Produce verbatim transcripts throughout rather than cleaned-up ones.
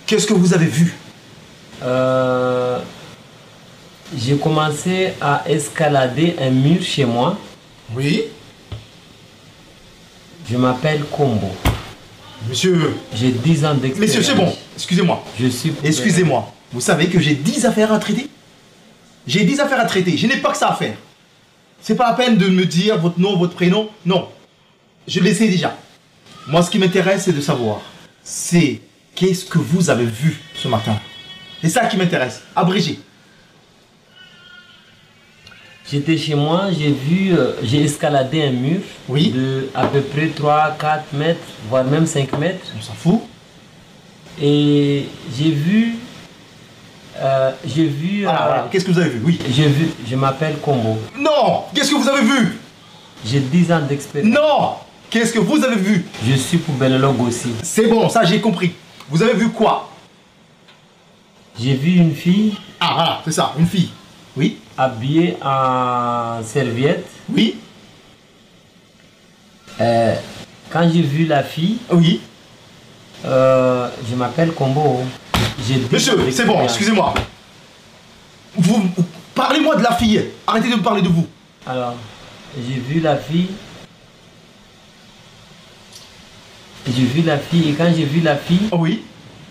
Qu'est-ce que vous avez vu? euh, J'ai commencé à escalader un mur chez moi. Oui. Je m'appelle Combo. Monsieur. J'ai dix ans d'expérience. Monsieur, c'est bon. Excusez-moi. Je suis... Excusez-moi. Vous savez que j'ai dix affaires à traiter? J'ai dix affaires à traiter. Je n'ai pas que ça à faire. C'est pas la peine de me dire votre nom, votre prénom. Non. Je le sais déjà. Moi, ce qui m'intéresse, c'est de savoir. C'est qu'est-ce que vous avez vu ce matin. C'est ça qui m'intéresse. Abrégé. J'étais chez moi, j'ai vu, euh, j'ai escaladé un mur. Oui. De à peu près trois, quatre mètres, voire même cinq mètres. On s'en fout. Et j'ai vu... Euh, j'ai vu... Voilà, euh, voilà. Qu'est-ce que vous avez vu? Oui. J'ai vu... Je m'appelle Combo. Non. Qu'est-ce que vous avez vu? J'ai dix ans d'expérience. Non. Qu'est-ce que vous avez vu? Je suis poubellologue aussi. C'est bon, ça j'ai compris. Vous avez vu quoi? J'ai vu une fille... Ah, voilà, c'est ça, une fille. Oui. Habillée en serviette. Oui. Euh, quand j'ai vu la fille... Oui. Euh, je m'appelle Combo. Monsieur, c'est bon, excusez-moi. Vous, vous parlez-moi de la fille. Arrêtez de me parler de vous. Alors, j'ai vu la fille. J'ai vu la fille et quand j'ai vu la fille... Oh oui.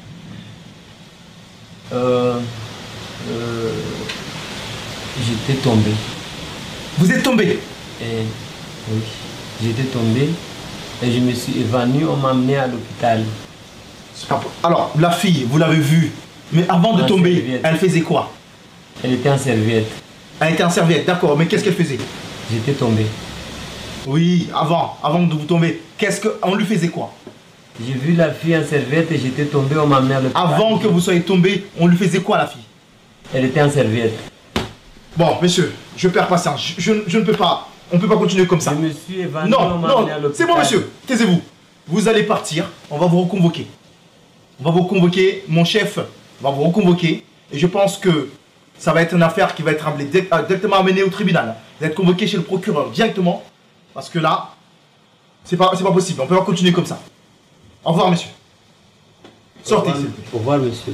Euh, euh, j'étais tombé. Vous êtes tombé? Et, oui, j'étais tombé et je me suis évanoui, on m'a amené à l'hôpital. Alors, la fille, vous l'avez vue, mais avant de en tomber, serviette. Elle faisait quoi? Elle était en serviette. Elle était en serviette, d'accord, mais qu'est-ce qu'elle faisait? J'étais tombé. Oui, avant, avant de vous tomber, qu'est-ce que, on lui faisait quoi? J'ai vu la fille en serviette et j'étais tombé, on m'a amené à l'hôpital. Avant que vous soyez tombé, on lui faisait quoi, la fille? Elle était en serviette. Bon, monsieur, je perds patience, je, je, je ne peux pas, on ne peut pas continuer comme ça. Je me suis évanoui, non, on m'a non, amené à l'hôpital. c'est bon, monsieur, taisez-vous. Vous allez partir, on va vous reconvoquer. On va vous convoquer, mon chef va vous reconvoquer. Et je pense que ça va être une affaire qui va être amenée, directement amenée au tribunal. Vous êtes convoqué chez le procureur directement. Parce que là, c'est pas, c'est pas possible. On ne peut pas continuer comme ça. Au revoir, monsieur. Sortez, s'il vous plaît. Au revoir, monsieur.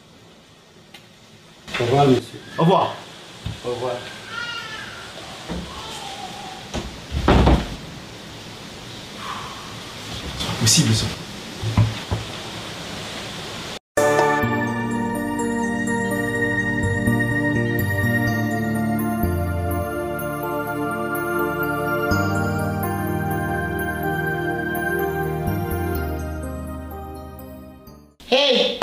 Au revoir, monsieur. Au revoir. Au revoir. C'est pas possible, ça. Hey,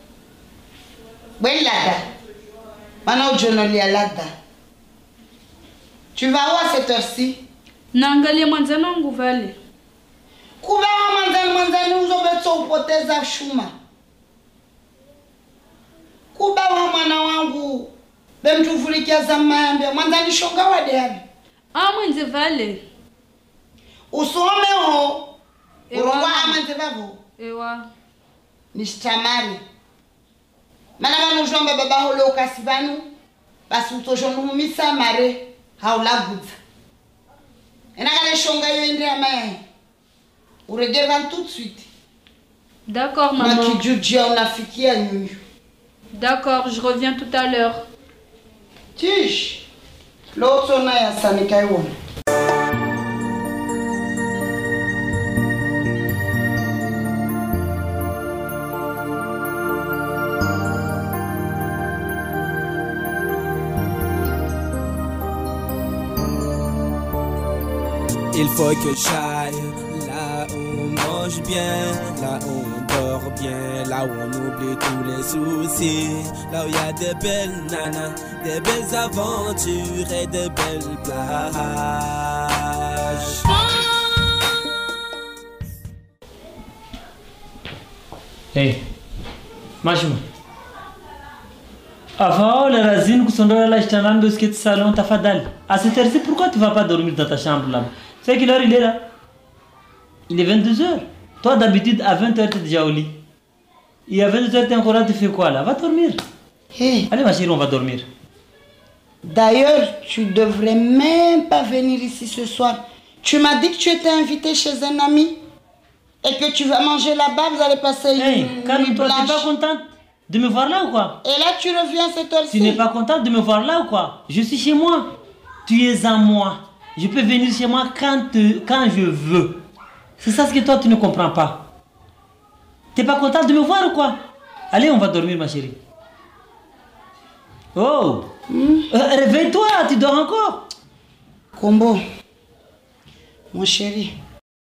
Lada, maintenant je ne lis à Lada. Tu vas où à cette heure-ci? Nangalia manzana nguvale. Kuba manzana manzana uzobetso upoteza shuma. Kuba wa mwana wangu bemtuvurikia zamayambe manzani shonga wadeani. Ah mwenze vale. Usome ho. Urongwa amanze babo. Ewa. Nishtamari. Mana vanu jombe baba hole ukasivanu. Basi utojonu humisa mare haulaguza. Enakale shonga yo ende amaye. Uregevan tout de suite. D'accord maman. Makijujia unafikia nyunyu. D'accord, je reviens tout à l'heure. Tish. L'autre na ya sanikaiwa. Il faut que j'aille là où on mange bien, là où on dort bien, là où on oublie tous les soucis, là où il y a des belles nanas, des belles aventures et des belles plages. Hey, Majuma. Avant la razine que son là je t'en de ce que salon tafadal. À cette heure-ci, pourquoi tu vas pas dormir dans ta chambre là? C'est quelle heure il est là? Il est vingt-deux heures. Toi d'habitude à vingt heures tu es déjà au lit. Et à vingt-deux heures tu es encore là, tu fais quoi là? Va dormir. Hey. Allez ma chérie, on va dormir. D'ailleurs, tu devrais même pas venir ici ce soir. Tu m'as dit que tu étais invité chez un ami. Et que tu vas manger là-bas, vous allez passer Hey, une nuit calme-toi, tu n'es blanche. pas contente de me voir là ou quoi? Et là, tu reviens à cette heure-ci. Tu n'es pas contente de me voir là ou quoi? Je suis chez moi. Tu es à moi. Je peux venir chez moi quand, euh, quand je veux. C'est ça ce que toi tu ne comprends pas. Tu n'es pas contente de me voir ou quoi? Allez, on va dormir ma chérie. Oh, Hmm? euh, réveille-toi, tu dors encore. Combo, mon chéri,